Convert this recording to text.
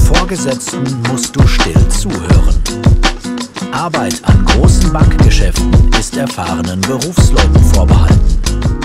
Vorgesetzten musst du still zuhören. Arbeit an großen Bankgeschäften ist erfahrenen Berufsleuten vorbehalten.